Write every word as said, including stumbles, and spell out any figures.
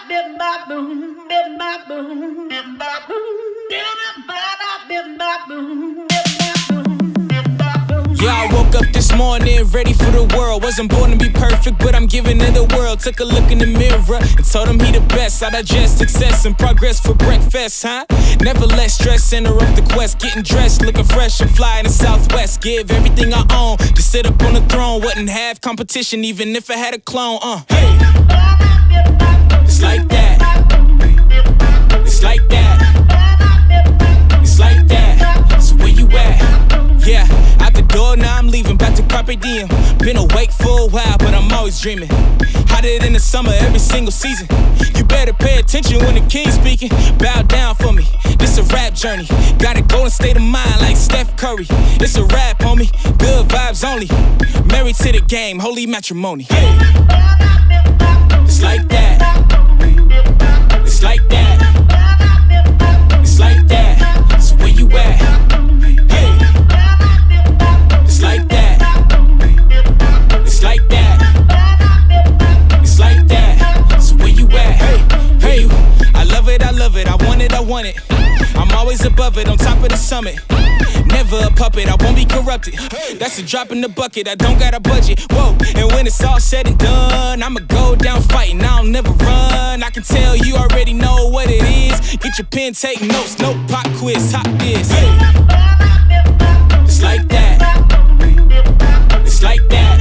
Yeah, I woke up this morning ready for the world. Wasn't born to be perfect, but I'm giving it the world. Took a look in the mirror and told him he the best. I digest success and progress for breakfast, huh? Never let stress interrupt the quest. Getting dressed, looking fresh and fly in the Southwest. Give everything I own to sit up on the throne. Wouldn't have competition even if I had a clone, uh Hey, it's like that. It's like that. It's like that. So where you at? Yeah, out the door, now I'm leaving, back to Carpe Diem. Been awake for a while, but I'm always dreaming. Hotter than the summer every single season. You better pay attention when the king's speaking. Bow down for me, this a rap journey. Gotta go and state of mind like Steph Curry. It's a rap, homie, good vibes only. Married to the game, holy matrimony. Hey. It's like that. It's like that. It's like that. So where you at? Like that. It's like that. It's like that. So where you at? Hey, hey, I love it, I love it. I want it, I want it. I'm always above it, on top of the summit. Never a puppet, I won't be corrupted. That's a drop in the bucket, I don't got a budget. Whoa, and when it's all said and done, I'ma go down fighting, I'll never run. I can tell you already know what it is. Get your pen, take notes, no pop quiz, top this. Hey. It's like that. It's like that.